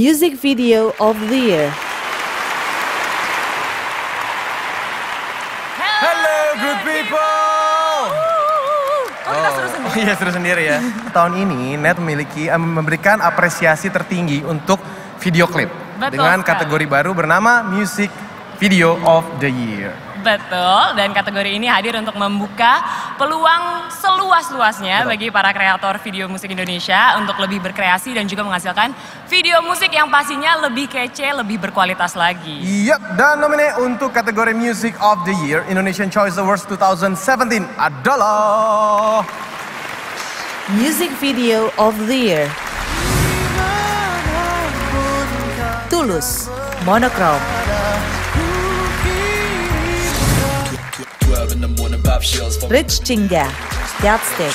Music Video of the Year. Hello good people. Kita seru sendiri. Iya seru sendiri ya. Tahun ini Net memberikan apresiasi tertinggi untuk video klip. Betul Dengan sekali. kategori baru bernama Music Video of the Year. Betul, dan kategori ini hadir untuk membuka peluang seluas-luasnya bagi para kreator video musik Indonesia untuk lebih berkreasi dan juga menghasilkan video musik yang pastinya lebih kece, lebih berkualitas lagi. Yap, dan nomine untuk kategori Music of the Year Indonesian Choice Awards 2017 adalah Music Video of the Year. Tulus, Monochrome. Rich Chingga, Statstick.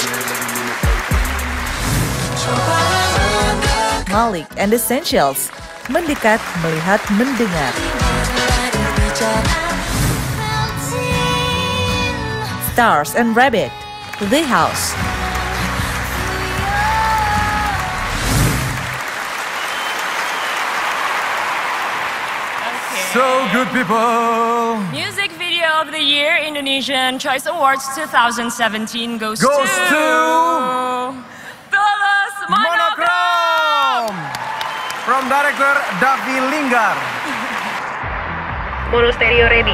Malik and Essentials, Mendekat, Melihat, Mendengar. Stars and Rabbit, The House. So good people. Music Video of the Year Indonesian Choice Awards 2017 goes to Tulus Monochrome. From director Davi Linggar. Mono stereo ready.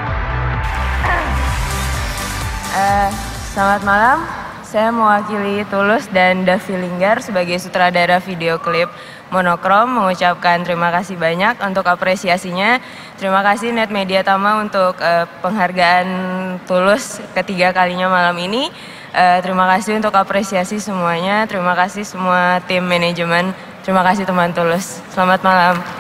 Selamat malam, saya mewakili Tulus dan Davi Linggar sebagai sutradara video klip Monochrome mengucapkan terima kasih banyak untuk apresiasinya. Terima kasih Net Media Tama untuk penghargaan Tulus ketiga kalinya malam ini. Terima kasih untuk apresiasi semuanya. Terima kasih semua tim manajemen. Terima kasih teman Tulus. Selamat malam.